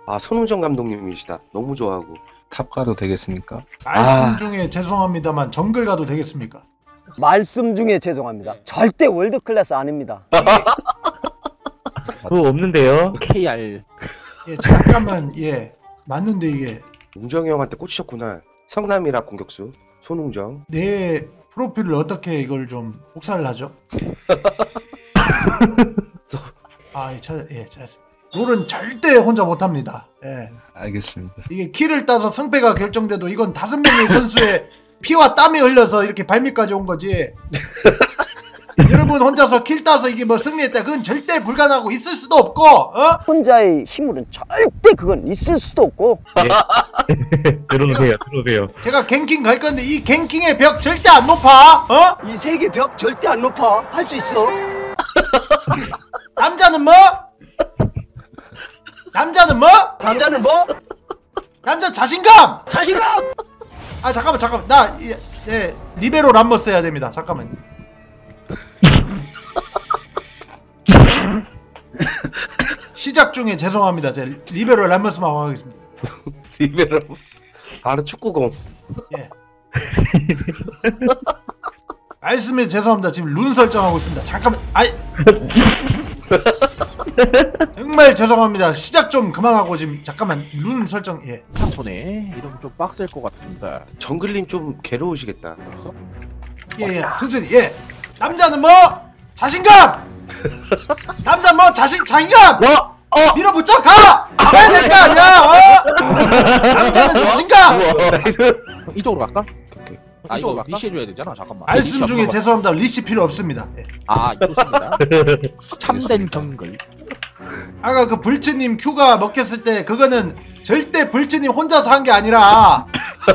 아, 손흥정 감독님이시다. 너무 좋아하고. 탑 가도 되겠습니까? 말씀 중에 죄송합니다만 정글 가도 되겠습니까? 말씀 중에 죄송합니다. 절대 월드 클래스 아닙니다. 그거 없는데요? KR. 예, 잠깐만. 예, 맞는데 이게 웅정이 형한테 꽂히셨구나. 성남이라 공격수 손웅정. 내 프로필을 어떻게 이걸 좀 복사를 하죠? 아, 예, 찾았습니다. 롤은 절대 혼자 못합니다. 예. 알겠습니다. 이게 키를 따서 승패가 결정돼도 이건 5명의 선수의 피와 땀이 흘려서 이렇게 발밑까지 온 거지. 여러분 혼자서 킬 따서 이게 뭐 승리했다, 그건 절대 불가능하고 있을 수도 없고, 어? 혼자의 힘으로는 절대 그건 있을 수도 없고. 들어오세요, 들어오세요. 제가 갱킹 갈 건데 이 갱킹의 벽 절대 안 높아, 어? 이 세계 벽 절대 안 높아. 할 수 있어. 남자는 뭐? 남자는 뭐? 남자는 뭐? 남자 자신감! 자신감! 아, 잠깐만. 나, 예, 리베로 람머스 해야 됩니다. 잠깐만. 시작 중에 죄송합니다. 제 리베로 람머스만 하겠습니다. 리베로 바로 축구공. 예. 말씀에 죄송합니다. 지금 룬 설정하고 있습니다. 잠깐만. 아이. 정말 죄송합니다. 시작 좀 그만하고 지금 잠깐만 룬 설정. 예. 탁보네. 이러면 좀 빡셀 것 같은데. 정글님 좀 괴로우시겠다. 예. 천천히. 예. 남자는 뭐? 자신감. 남자 뭐 자신감. 밀어붙여 가. 가야 될 거 아니야. 어? 남자는 자신감. 이쪽으로 갈까? 오케이. 아, 이거 리시 해줘야 되잖아. 잠깐만. 말씀 중에 죄송합니다. 리시 필요 없습니다. 예. 아, 좋습니다. 참된 정글. 아까 그 불츠님 큐가 먹혔을 때 그거는 절대 불츠님 혼자서 한 게 아니라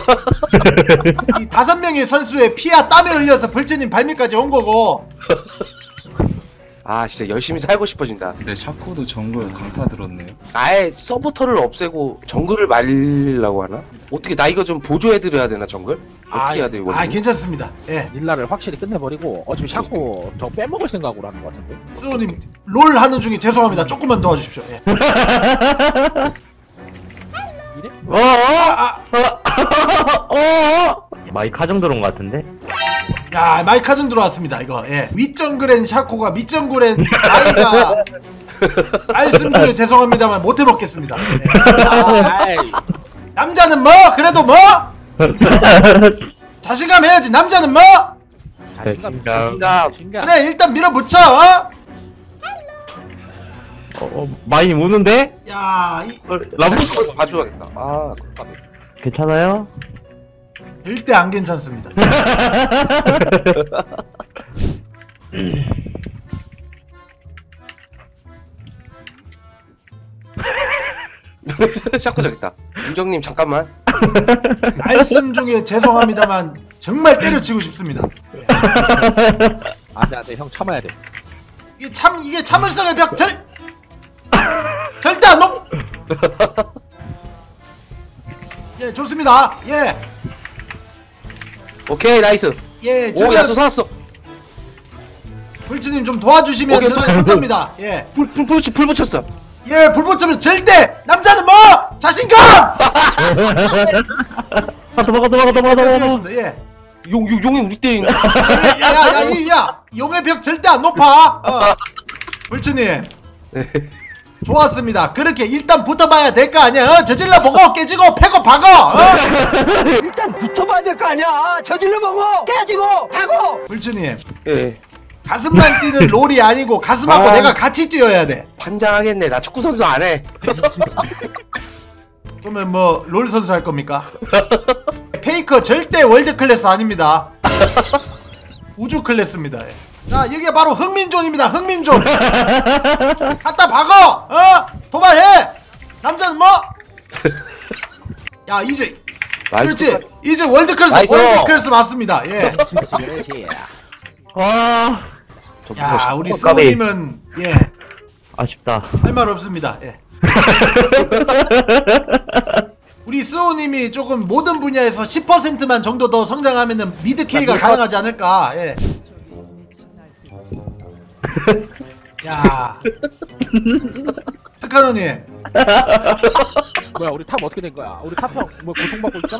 이 5명의 선수의 피와 땀에 흘려서 불츠님 발밑까지 온 거고. 아, 진짜 열심히 살고 싶어진다. 근데 샤코도 정글 강타 들었네요. 아예 서포터를 없애고 정글을 말리려고 하나? 어떻게 나 이거 좀 보조해드려야 되나 정글? 어떻게 해야 돼 이거? 아, 괜찮습니다. 예. 닐라를 확실히 끝내버리고 어차피 샤코 저 빼먹을 생각으로 하는 것 같은데. 스오님 롤 하는 중에 죄송합니다. 조금만 도와주십시오. 예. 이래? 마이크 하정 들어온 것 같은데? 야, 마이카준 들어왔습니다. 이거. 예. 윗정글엔 샤코가 밑정글엔 아이가 말씀 중에 죄송합니다만 못 해먹겠습니다. 예. 남자는 뭐? 그래도 뭐? 자신감 해야지. 남자는 뭐? 자신감. 그래, 일단 밀어붙여. 많이 우는데? 야, 라브 봐줘야겠다. 아, 괜찮아요? 절대 안 괜찮습니다. 샤코 저기다. 윤정님 잠깐만. 말씀 중에 죄송합니다만 정말 때려치고 싶습니다. 안돼, 형 참아야 돼. 이게 참을성의 벽 절대 안 높. 예, 좋습니다. 예. 오케이, 나이스. 예, 오, 야수 살았어. 불치님 좀 도와주시면 오케이, 저는 감사합니다. 예. 불 붙였어. 예, 불 붙이면 절대 남자는 뭐? 자신감. 도망가. 예. 용이 우리 때리는. 야, 용의 벽 절대 안 높아. 불치님. 좋았습니다. 그렇게 일단 붙어봐야 될 거 아니야. 어? 저질러 보고 깨지고 패고 박어. 일단 붙어봐야 될 거 아니야. 저질러 보고 깨지고 파고. 불치님. 예. 가슴만 뛰는 롤이 아니고 가슴하고 내가 같이 뛰어야 돼. 환장하겠네. 나 축구 선수 안 해. 그러면 뭐 롤 선수 할 겁니까? 페이커 절대 월드 클래스 아닙니다. 우주 클래스입니다. 자, 이게 바로 흥민존입니다. 흥민존. 갖다 박어. 도발해. 남자는 뭐? 야, 이제 그렇지. 이제 월드 클래스 맞습니다. 예. 그렇지. 와, 야, 우리 스우님은 예. 아쉽다. 할 말 없습니다. 예. 우리 스우님이 조금 모든 분야에서 10%만 정도 더 성장하면은 미드 캐리가 가능하지 않을까. 예. 야, 스카노님 뭐야 우리 탑 어떻게 된 거야? 우리 탑형 뭐 고통받고 있잖아.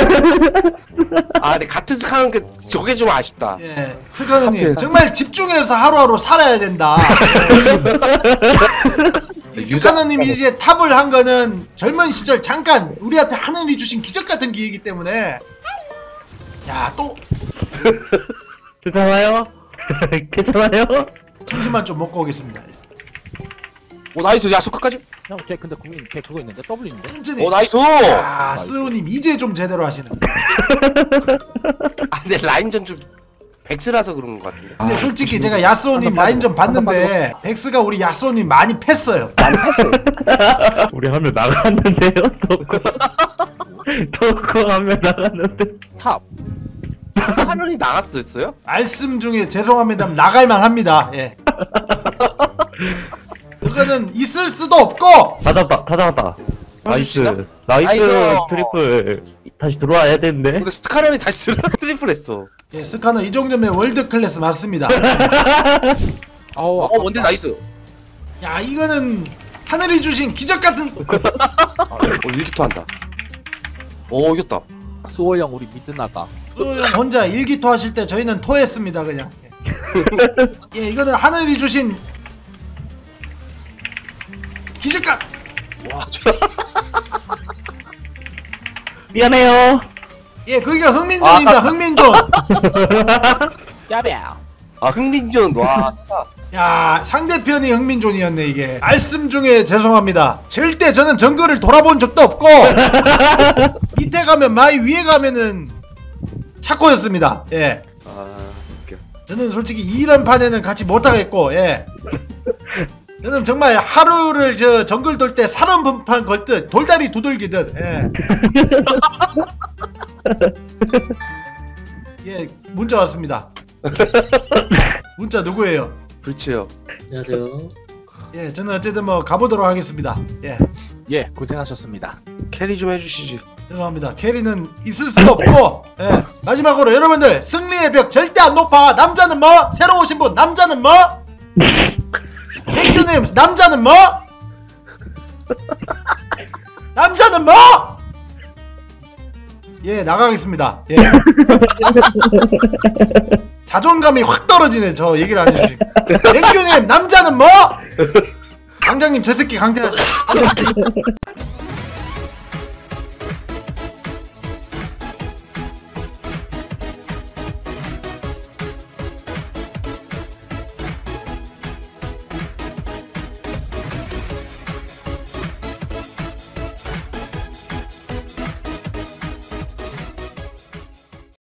아 근데 같은 스카는 게 저게 좀 아쉽다. 예, 스카노님 정말 집중해서 하루하루 살아야 된다. 이 스카노님이 이제 탑을 한 거는 젊은 시절 잠깐 우리한테 하늘이 주신 기적 같은 기회이기 때문에 야 또 괜찮아요? 괜찮아요? 잠시만 좀 먹고 오겠습니다. 오 나이스 야수 끝까지. 형, 걔 근데 국민 걔 그거 있는데 W 있는데. 천천히. 오 나이스. 야 스우님 이제 좀 제대로 하시는. 아 근데 라인전 좀 백스라서 그런 것 같은데. 근데 솔직히 제가 야스오님 라인 좀 봤는데 백스가 우리 야스오님 많이 팼어요. 우리 하면 나갔는데요? 덕후 하면 나갔는데. 탑. 스카런이 나갔었어요? 말씀 중에 죄송합니다. 나갈만 합니다. 예. 그거는 있을 수도 없고. 다 잡았다. 나이스. 나이스. 트리플. 다시 들어와야 되는데. 근데 스카런이 다시 트리플했어. 예, 스카너 이 정도면 월드 클래스 맞습니다. 어우, 뭔데 나이스. 야 이거는 하늘이 주신 기적 같은. 일기토 한다. 오 이겼다. 수호 형 우리 미드 나가. 형 혼자 일기토 하실 때 저희는 토했습니다 그냥. 예, 이거는 하늘이 주신 기적같. 와 저. 미안해요. 예, 거기가 흥민존입니다. 흥민존. 야배야. 아 흥민전 와 세다. 야 상대편이 흥민존이었네 이게. 말씀 중에 죄송합니다. 절대 저는 정글을 돌아본 적도 없고 밑에 가면 마이 위에 가면은 차코였습니다. 예. 아 웃겨. 저는 솔직히 이런 판에는 같이 못하겠고, 예. 저는 정말 하루를 저 정글 돌 때 사람 분판 걸듯 돌다리 두들기듯, 예. 예, 문자 왔습니다. 문자 누구예요? 불치요. 안녕하세요. 예, 저는 어쨌든 뭐 가보도록 하겠습니다. 예, 예, 고생하셨습니다. 캐리 좀 해주시지. 죄송합니다. 캐리는 있을 수도 없고, 예. 마지막으로 여러분들 승리의 벽 절대 안 높아. 남자는 뭐? 새로 오신 분 남자는 뭐? 백규님 남자는 뭐? 남자는 뭐? 예, 나가겠습니다. 예. 자존감이 확 떨어지네. 저 얘기를 안 해주시고. 백규님 남자는 뭐? 강장님 저 새끼 강퇴하세요.